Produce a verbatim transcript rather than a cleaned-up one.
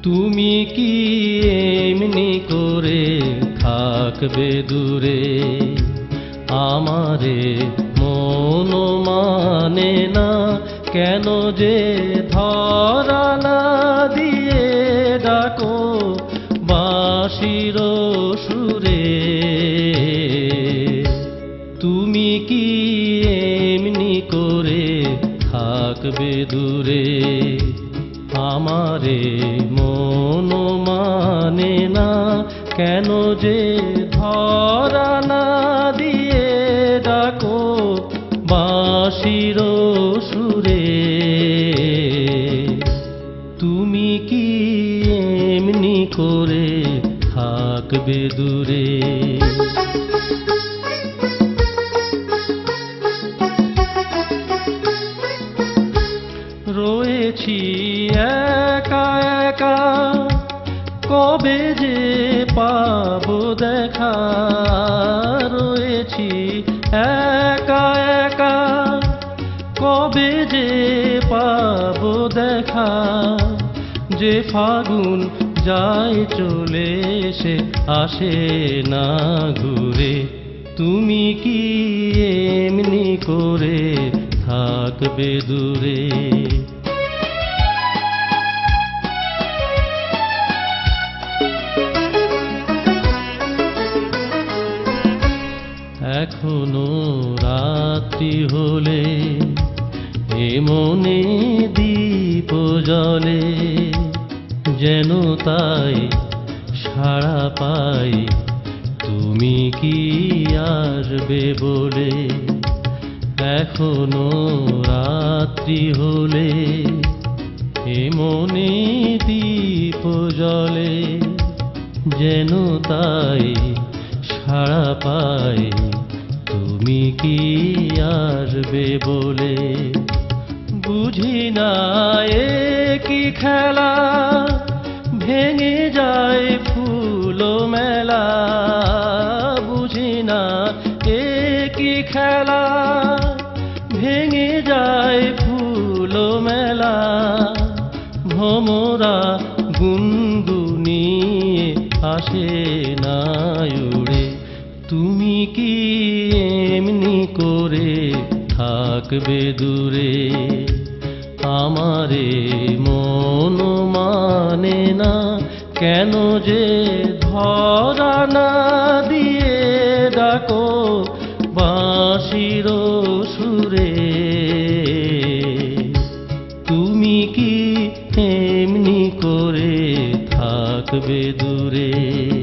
তুমি কি এমনি করে থাকবে দূরে, আমারে মন মানে না কেন যে ধরা না দিয়ে ডাকো বাঁশির সুরে। তুমি কি এমনি করে থাকবে দূরে, আমারে মন মানে না কেন যে ধরা না দিয়ে ডাকো বাঁশির সুরে। তুমি কি এমনি করে থাকবে দূরে। রয়েছি একা একা কবে যে পাবো দেখা, রয়েছি একা একা কবে যে পাবো দেখা। যে ফাগুন যায় চলে সে আসে না ঘুরে, তুমি কি এমনি করে থাকবে দূরে। এখনো রাত্রি হলে এ মনে দীপ জ্বলে, যেন তাই সাড়া পাই তুমি কি আসবে বলে। এখনো রাত্রি হলে এ মনে দীপ জ্বলে, যেন তাই সাড়া পাই তুমি কি আসবে বলে। বুঝি না এ কি খেলা ভেঙে যায় ফুল মেলা, বুঝি না এ কি খেলা ভেঙে যায় ফুল মেলা। ভ্রমরা গুনগুনিয়ে আসে না উড়ে, তুমি কি এমনি করে থাকবে দূরে। আমারে মন মানে না কেন যে ধরা না দিয়ে ডাকো বাঁশির সুরে। তুমি কি এমনি করে থাকবে দূরে।